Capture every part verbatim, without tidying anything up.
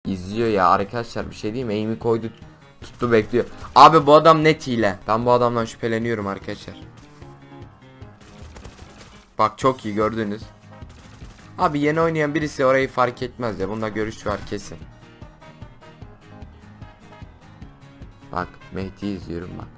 İzliyor ya arkadaşlar, bir şey diyeyim mi? Aim'i koydu, tuttu, bekliyor. Abi bu adam net hile. Ben bu adamdan şüpheleniyorum arkadaşlar. Bak çok iyi gördünüz. Abi yeni oynayan birisi orayı fark etmez ya. Bunda görüş var kesin. Bak Mehdi'yi izliyorum bak.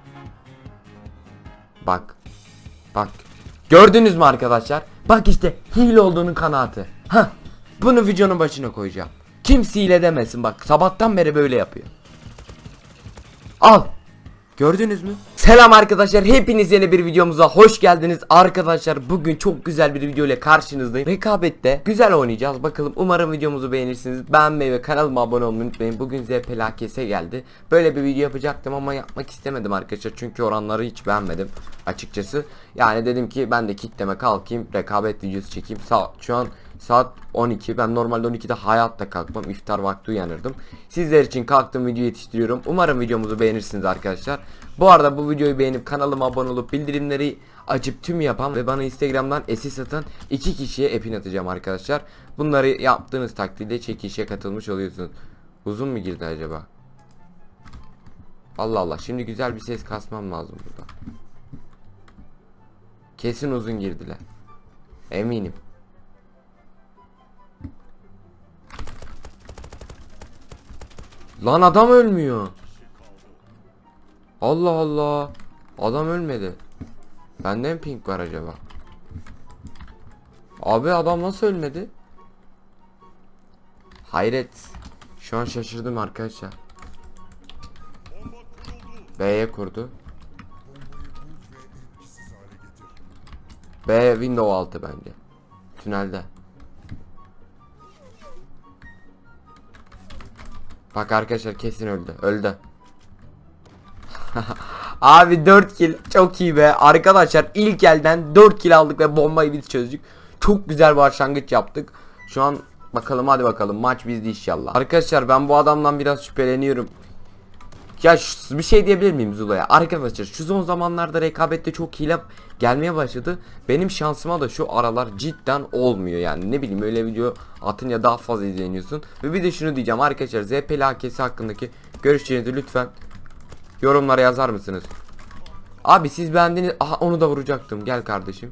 Bak. Bak. Gördünüz mü arkadaşlar? Bak işte hile olduğunun kanaati. Hah. Bunu videonun başına koyacağım. Kimse hile demesin bak. Sabahtan beri böyle yapıyor. Al. Gördünüz mü? Selam arkadaşlar, hepiniz yeni bir videomuza hoş geldiniz. Arkadaşlar bugün çok güzel bir video ile karşınızdayım. Rekabette güzel oynayacağız. Bakalım, umarım videomuzu beğenirsiniz. Beğenmeyi ve kanalıma abone olmayı unutmayın. Bugün Z P L A K S geldi. Böyle bir video yapacaktım ama yapmak istemedim arkadaşlar. Çünkü oranları hiç beğenmedim açıkçası. Yani dedim ki ben de kitleme kalkayım, rekabet videosu çekeyim. Sa şu an saat on iki. Ben normalde on ikide hayatta kalkmam. İftar vakti uyanırdım. Sizler için kalktım, video yetiştiriyorum. Umarım videomuzu beğenirsiniz arkadaşlar. Bu arada bu videoyu beğenip kanalıma abone olup bildirimleri açıp tüm yapan ve bana Instagram'dan esi satan iki kişiye epin atacağım arkadaşlar. Bunları yaptığınız takdirde çekilişe katılmış oluyorsunuz. Uzun mu girdi acaba? Allah Allah, şimdi güzel bir ses kasmam lazım burada. Kesin uzun girdiler. Eminim. Lan adam ölmüyor. Allah Allah. Adam ölmedi. Bende mi pink var acaba? Abi adam nasıl ölmedi? Hayret. Şu an şaşırdım arkadaşlar. B'ye kurdu. B window altı bence. Tünelde. Bak arkadaşlar, kesin öldü. Öldü. Abi dört kill çok iyi be. Arkadaşlar ilk elden dört kill aldık ve bombayı biz çözdük. Çok güzel başlangıç yaptık. Şu an bakalım, hadi bakalım, maç bizde inşallah. Arkadaşlar ben bu adamdan biraz şüpheleniyorum. Ya şu, bir şey diyebilir miyim Zula'ya? Arkadaşlar şu son zamanlarda rekabette çok hile gelmeye başladı. Benim şansıma da şu aralar cidden olmuyor yani. Ne bileyim, öyle video atınca daha fazla izleniyorsun. Ve bir de şunu diyeceğim arkadaşlar, Z P L A K S hakkındaki görüşlerinizi lütfen yorumlara yazar mısınız? Abi siz beğendiniz. Aha, onu da vuracaktım. Gel kardeşim.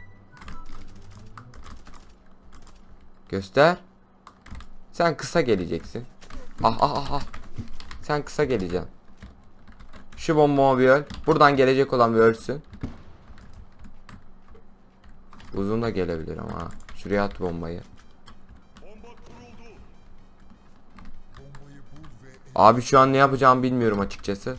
Göster. Sen kısa geleceksin. Ah ah ah ah. Sen kısa geleceksin. Şu bombama bir öl. Buradan gelecek olan bir ölsün. Uzun da gelebilir ama. Şuraya at bombayı. Abi şu an ne yapacağımı bilmiyorum açıkçası.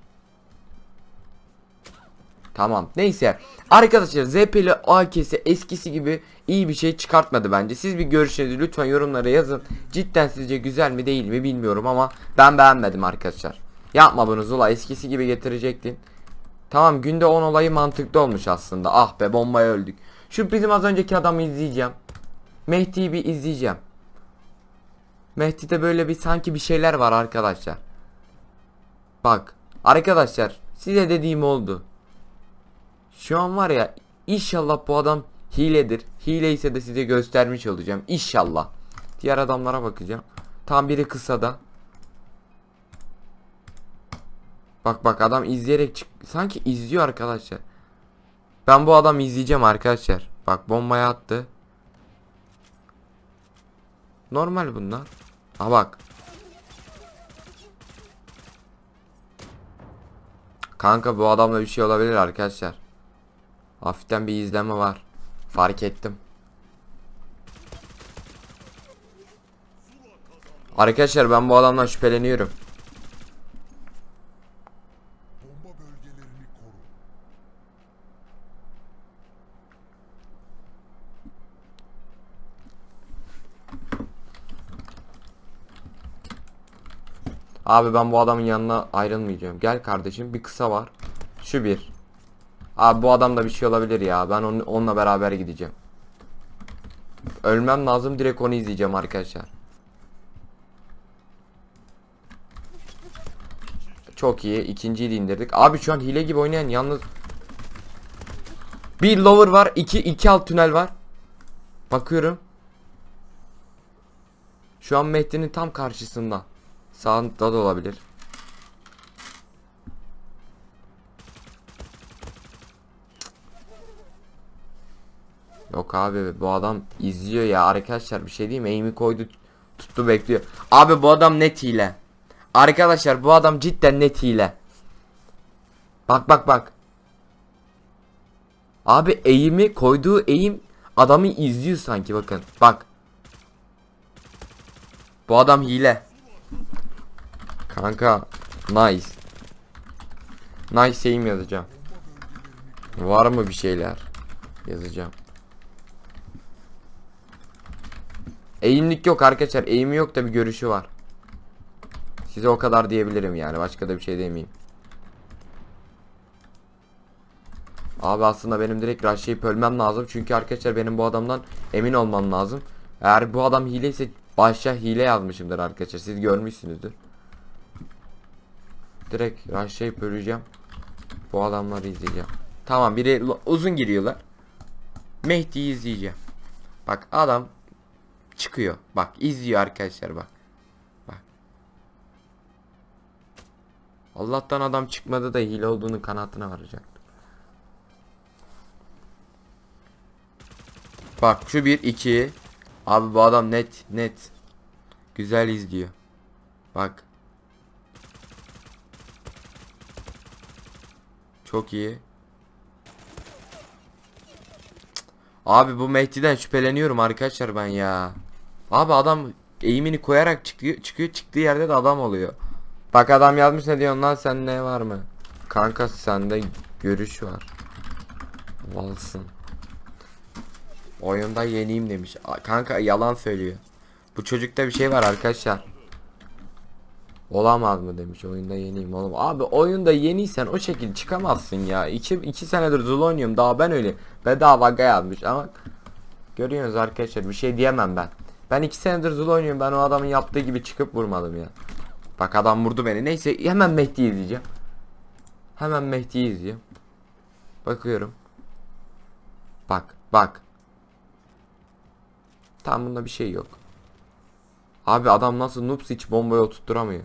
Tamam, neyse arkadaşlar, Z P L A K S eskisi gibi iyi bir şey çıkartmadı bence. Siz bir görüşlerinizi lütfen yorumlara yazın. Cidden sizce güzel mi değil mi bilmiyorum ama ben beğenmedim arkadaşlar. Yapma bunu Zula, eskisi gibi getirecektin. Tamam, günde on olayı mantıklı olmuş aslında. Ah be, bombaya öldük. Şu bizim az önceki adamı izleyeceğim. Mehdi'yi bir izleyeceğim. Mehdi'de böyle bir sanki bir şeyler var arkadaşlar. Bak arkadaşlar, size dediğim oldu. Şu an var ya, inşallah bu adam hiledir. Hile ise de size göstermiş olacağım İnşallah. Diğer adamlara bakacağım. Tam biri kısada. Bak bak, adam izleyerek çık, sanki izliyor arkadaşlar. Ben bu adamı izleyeceğim arkadaşlar. Bak bombaya attı. Normal bunlar. Ha bak. Kanka bu adamla bir şey olabilir arkadaşlar. Hafiften bir izleme var. Fark ettim. Arkadaşlar ben bu adamdan şüpheleniyorum. Abi ben bu adamın yanına ayrılmayacağım. Gel kardeşim, bir kısa var. Şu bir. Abi bu adamda bir şey olabilir ya. Ben onu, onunla beraber gideceğim. Ölmem lazım, direkt onu izleyeceğim arkadaşlar. Çok iyi. İkinciyi de indirdik. Abi şu an hile gibi oynayan yalnız. Bir lower var. iki iki alt tünel var. Bakıyorum. Şu an Mehdi'nin tam karşısında. Sağında da olabilir. Yok abi, bu adam izliyor ya arkadaşlar, bir şey diyeyim mi? Aim'i koydu, tuttu, bekliyor. Abi bu adam net hile. Arkadaşlar bu adam cidden net hile. Bak bak bak. Abi aim'i koyduğu aim adamı izliyor sanki, bakın. Bak. Bu adam hile. Kanka nice. Nice aim yazacağım. Var mı bir şeyler? Yazacağım. Aim'lik yok arkadaşlar. Aim'i yok da bir görüşü var. Size o kadar diyebilirim yani. Başka da bir şey demeyeyim. Abi aslında benim direkt rushlayıp ölmem lazım. Çünkü arkadaşlar benim bu adamdan emin olmam lazım. Eğer bu adam hile ise başta hile yazmışımdır arkadaşlar. Siz görmüşsünüzdür. Direkt rushlayıp öleceğim. Bu adamları izleyeceğim. Tamam, biri uzun giriyorlar. Mehdi'yi izleyeceğim. Bak adam çıkıyor. Bak izliyor arkadaşlar, bak. Bak. Allah'tan adam çıkmadı da hile olduğunu kanaatine varacaktı. Bak şu bir iki. Abi bu adam net net. Güzel izliyor. Bak. Çok iyi. Abi bu Mehdi'den şüpheleniyorum arkadaşlar ben ya. Abi adam eğimini koyarak çıkıyor, çıkıyor çıktığı yerde de adam oluyor. Bak adam yazmış, ne diyorsun lan sen, ne var mı? Kanka sende görüş var. Valsın. Oyunda yeniyim demiş. Kanka yalan söylüyor. Bu çocukta bir şey var arkadaşlar. Olamaz mı demiş, oyunda yeniyim oğlum. Abi oyunda yeniysen o şekilde çıkamazsın ya. iki, iki senedir Zul oynuyorum daha, ben öyle bedava aga yazmış ama görüyorsunuz arkadaşlar, bir şey diyemem ben. Ben iki senedir Zul oynuyorum, ben o adamın yaptığı gibi çıkıp vurmadım ya. Bak adam vurdu beni. Neyse hemen Mehdi'yi izleyeceğim. Hemen Mehdi'yi izleyeceğim. Bakıyorum. Bak bak. Tam bunda bir şey yok. Abi adam nasıl noobs hiç bombayı oturtturamıyor.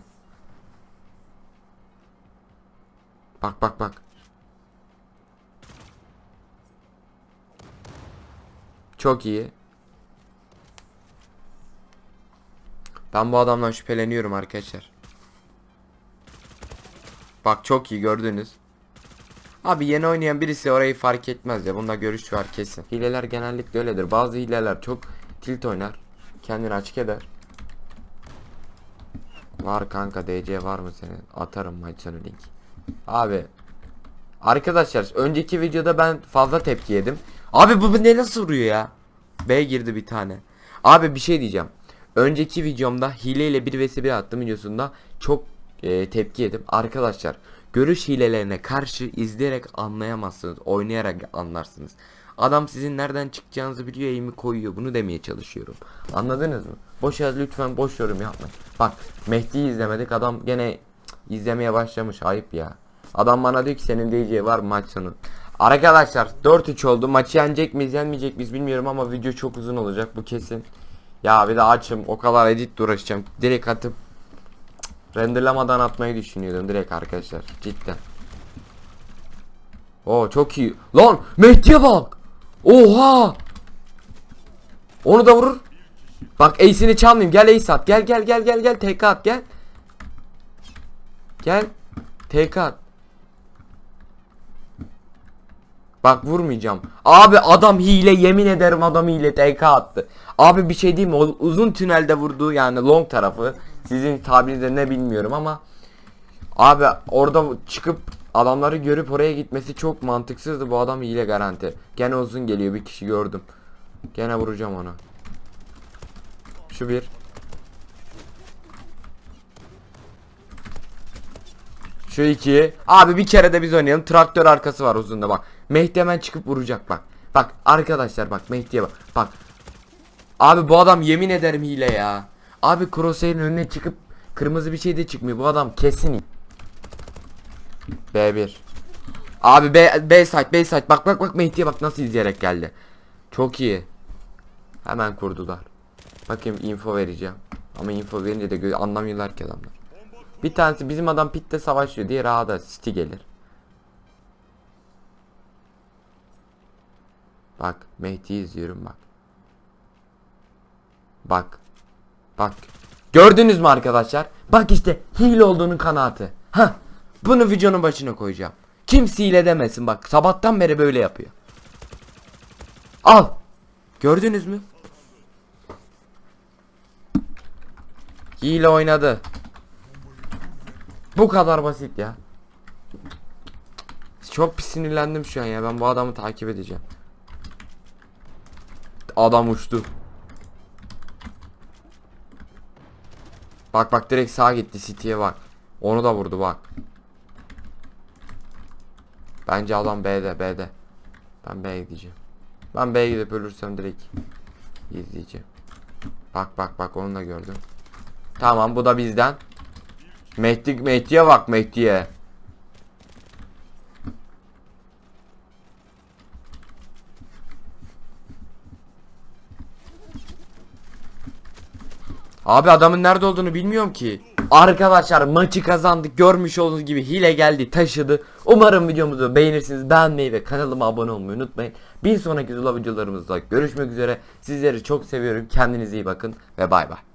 Bak bak bak. Çok iyi. Ben bu adamdan şüpheleniyorum arkadaşlar. Bak çok iyi, gördünüz. Abi yeni oynayan birisi orayı fark etmez ya. Bunda görüş var kesin. Hileler genellikle öyledir. Bazı hileler çok tilt oynar. Kendini açık eder. Var kanka, D C var mı senin? Atarım maç sonu link. Abi arkadaşlar önceki videoda ben fazla tepki yedim. Abi bu ne, nasıl vuruyor ya? B girdi bir tane. Abi bir şey diyeceğim. Önceki videomda hileyle bir vs bir attım videosunda çok e, tepki yedim. Arkadaşlar görüş hilelerine karşı izleyerek anlayamazsınız. Oynayarak anlarsınız. Adam sizin nereden çıkacağınızı biliyor, aim'i koyuyor. Bunu demeye çalışıyorum. Anladınız mı? Boş yaz lütfen, boş yorum yapmayın. Bak Mehdi'yi izlemedik, adam gene cık, izlemeye başlamış, ayıp ya. Adam bana diyor ki senin diyeceği var maç sonu. Arkadaşlar dört üç oldu. Maçı yenecek miyiz yenmeyecek miyiz bilmiyorum ama video çok uzun olacak bu kesin. Ya bir de açım, o kadar edit uğraşacağım. Direkt atıp cık, renderlamadan atmayı düşünüyordum direkt arkadaşlar, cidden. Oo çok iyi. Lan Mehdi'ye bak. Oha. Onu da vurur. Bak ace'ini çalmayayım. Gel ace at. Gel gel gel gel gel. T K at gel. Gel. T K at. Bak vurmayacağım. Abi adam hile, yemin ederim adam hile, T K attı. Abi bir şey diyeyim mi? O uzun tünelde vurdu yani, long tarafı. Sizin tabirinizde ne bilmiyorum ama abi orada çıkıp adamları görüp oraya gitmesi çok mantıksızdı. Bu adam hile garanti. Gene uzun geliyor, bir kişi gördüm. Gene vuracağım ona. Şu bir. Şu iki. Abi bir kere de biz oynayalım. Traktör arkası var uzunda bak. Mehdi hemen çıkıp vuracak bak. Bak arkadaşlar bak Mehdi'ye bak. Bak. Abi bu adam yemin ederim hile ya. Abi crosshair'in önüne çıkıp kırmızı bir şey de çıkmıyor. Bu adam kesin. B bir. Abi B, B site B site. Bak bak bak Mehdi'ye bak nasıl izleyerek geldi. Çok iyi. Hemen kurdular. Bakayım info vereceğim. Ama info verince de gö- anlamıyorlar ki adamlar. Bir tanesi bizim adam pitte savaşıyor, diğeri A'da City gelir. Bak Mehdi'yi izliyorum bak. Bak. Bak. Gördünüz mü arkadaşlar? Bak işte hile olduğunun kanaati. Ha, bunu videonun başına koyacağım. Kimse hile demesin bak. Sabahtan beri böyle yapıyor. Al. Gördünüz mü? Hile oynadı. Bu kadar basit ya. Çok pis sinirlendim şu an ya. Ben bu adamı takip edeceğim. Adam uçtu. Bak bak direkt sağa gitti, City'ye bak. Onu da vurdu bak. Bence adam B'de B'de. Ben B'ye gideceğim. Ben B'ye gidip ölürsem direkt izleyeceğim. Bak bak bak onu da gördüm. Tamam bu da bizden. Mehdi, Mehdi'ye bak Mehdi'ye. Abi adamın nerede olduğunu bilmiyorum ki. Arkadaşlar maçı kazandık. Görmüş olduğunuz gibi hile geldi, taşıdı. Umarım videomuzu beğenirsiniz. Beğenmeyi ve kanalıma abone olmayı unutmayın. Bir sonraki Zula videolarımızda görüşmek üzere. Sizleri çok seviyorum. Kendinize iyi bakın ve bay bay.